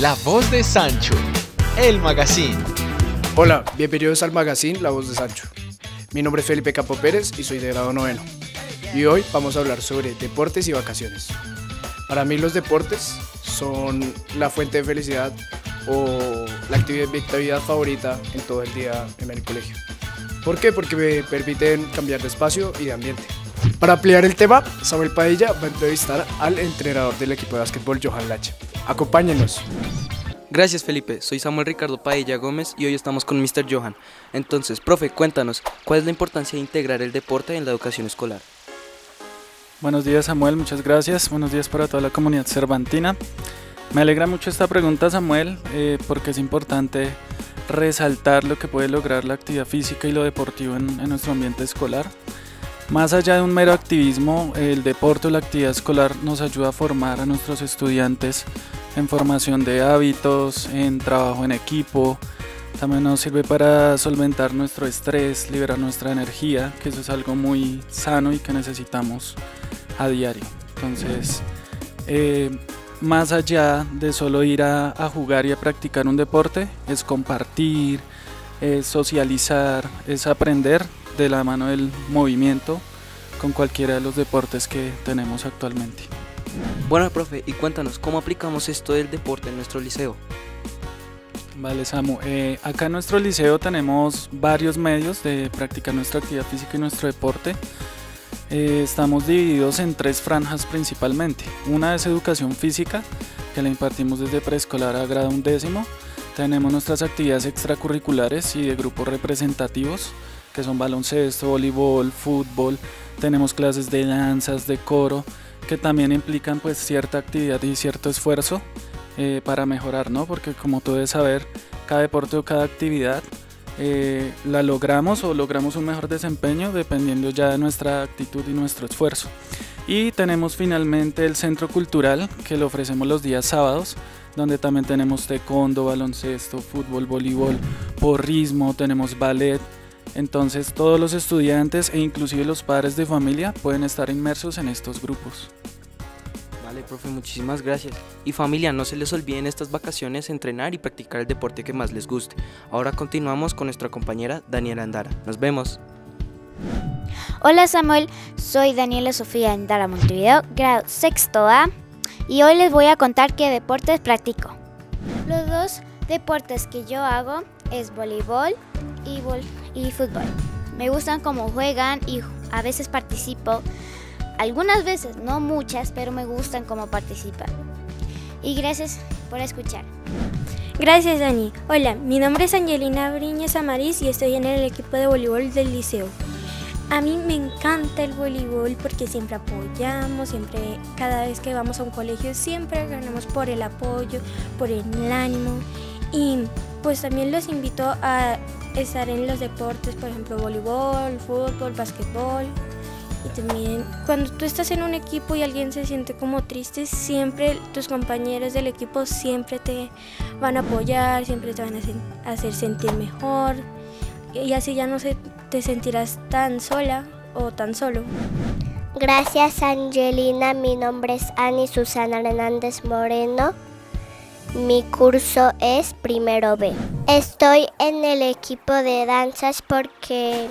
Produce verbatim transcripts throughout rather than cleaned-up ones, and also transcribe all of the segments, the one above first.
La Voz de Sancho, el magazine. Hola, bienvenidos al magazine La Voz de Sancho. Mi nombre es Felipe Campo Pérez y soy de grado noveno. Y hoy vamos a hablar sobre deportes y vacaciones. Para mí los deportes son la fuente de felicidad o la actividad, mi actividad favorita en todo el día en el colegio. ¿Por qué? Porque me permiten cambiar de espacio y de ambiente. Para ampliar el tema, Samuel Padilla va a entrevistar al entrenador del equipo de básquetbol, Johan Lache. Acompáñenos. Gracias, Felipe. Soy Samuel Ricardo Padilla Gómez y hoy estamos con míster Johan. Entonces, profe, cuéntanos, ¿cuál es la importancia de integrar el deporte en la educación escolar? Buenos días, Samuel, muchas gracias. Buenos días para toda la comunidad cervantina. Me alegra mucho esta pregunta, Samuel, eh, porque es importante resaltar lo que puede lograr la actividad física y lo deportivo en, en nuestro ambiente escolar. Más allá de un mero activismo, el deporte o la actividad escolar nos ayuda a formar a nuestros estudiantes en formación de hábitos, en trabajo en equipo. También nos sirve para solventar nuestro estrés, liberar nuestra energía, que eso es algo muy sano y que necesitamos a diario. Entonces, eh, más allá de solo ir a, a jugar y a practicar un deporte, es compartir, es socializar, es aprender de la mano del movimiento con cualquiera de los deportes que tenemos actualmente. Bueno, profe, y cuéntanos, ¿cómo aplicamos esto del deporte en nuestro liceo? Vale, Samu, eh, acá en nuestro liceo tenemos varios medios de practicar nuestra actividad física y nuestro deporte. Eh, estamos divididos en tres franjas principalmente. Una es educación física, que la impartimos desde preescolar a grado undécimo. Tenemos nuestras actividades extracurriculares y de grupos representativos, que son baloncesto, voleibol, fútbol. Tenemos clases de danzas, de coro, que también implican pues cierta actividad y cierto esfuerzo eh, para mejorar, ¿no? Porque como tú debes saber, cada deporte o cada actividad eh, la logramos o logramos un mejor desempeño dependiendo ya de nuestra actitud y nuestro esfuerzo. Y tenemos finalmente el centro cultural, que lo ofrecemos los días sábados, donde también tenemos taekwondo, baloncesto, fútbol, voleibol, porrismo, tenemos ballet. Entonces todos los estudiantes e inclusive los padres de familia pueden estar inmersos en estos grupos. Vale, profe, muchísimas gracias. Y familia, no se les olviden estas vacaciones entrenar y practicar el deporte que más les guste. Ahora continuamos con nuestra compañera Daniela Andara. Nos vemos. Hola Samuel, soy Daniela Sofía Andara Montevideo, grado sexto A, y hoy les voy a contar qué deportes practico. Los dos deportes que yo hago es voleibol y, vol y fútbol. Me gustan cómo juegan y a veces participo. Algunas veces, no muchas, pero me gustan cómo participan. Y gracias por escuchar. Gracias, Dani. Hola, mi nombre es Angelina Briñez Amariz y estoy en el equipo de voleibol del liceo. A mí me encanta el voleibol porque siempre apoyamos, siempre, cada vez que vamos a un colegio, siempre ganamos por el apoyo, por el ánimo. Y pues también los invito a estar en los deportes, por ejemplo, voleibol, fútbol, básquetbol. Y también cuando tú estás en un equipo y alguien se siente como triste, siempre tus compañeros del equipo siempre te van a apoyar, siempre te van a hacer sentir mejor. Y así ya no se, te sentirás tan sola o tan solo. Gracias, Angelina. Mi nombre es Ani Susana Hernández Moreno. Mi curso es primero B. Estoy en el equipo de danzas porque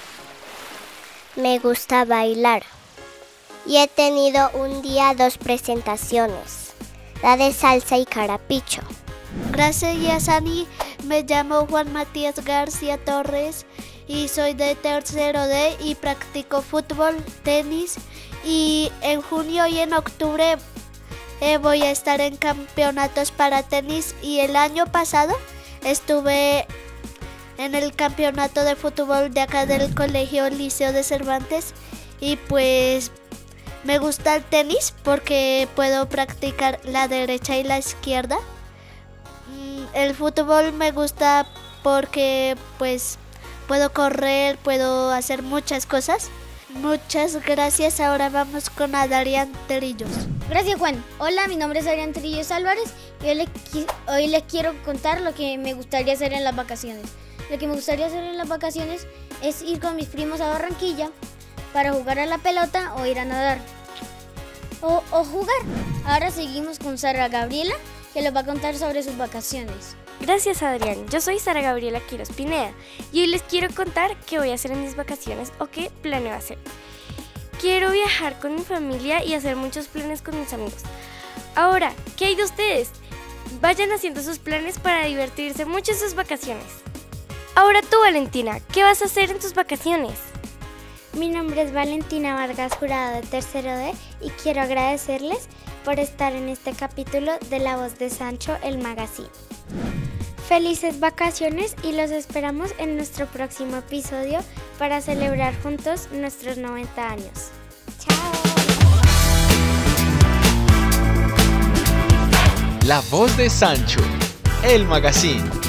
me gusta bailar. Y he tenido un día dos presentaciones, la de salsa y carapicho. Gracias, Ani. Me llamo Juan Matías García Torres y soy de tercero D y practico fútbol, tenis, y en junio y en octubre eh, voy a estar en campeonatos para tenis, y el año pasado estuve en el campeonato de fútbol de acá del colegio Liceo de Cervantes, y pues me gusta el tenis porque puedo practicar la derecha y la izquierda. El fútbol me gusta porque pues puedo correr, puedo hacer muchas cosas. Muchas gracias. Ahora vamos con Adrián Terillos. Gracias, Juan. Hola, mi nombre es Adrián Terillos Álvarez y hoy les, hoy les quiero contar lo que me gustaría hacer en las vacaciones. Lo que me gustaría hacer en las vacaciones es ir con mis primos a Barranquilla para jugar a la pelota o ir a nadar. O, o jugar. Ahora seguimos con Sara Gabriela que les va a contar sobre sus vacaciones. Gracias, Adrián. Yo soy Sara Gabriela Quiroz Pineda y hoy les quiero contar qué voy a hacer en mis vacaciones o qué planeo hacer. Quiero viajar con mi familia y hacer muchos planes con mis amigos. Ahora, ¿qué hay de ustedes? Vayan haciendo sus planes para divertirse mucho en sus vacaciones. Ahora tú, Valentina, ¿qué vas a hacer en tus vacaciones? Mi nombre es Valentina Vargas Jurado de tercero D y quiero agradecerles por estar en este capítulo de La Voz de Sancho, el magazine. Felices vacaciones y los esperamos en nuestro próximo episodio para celebrar juntos nuestros noventa años. ¡Chao! La Voz de Sancho, el magazine.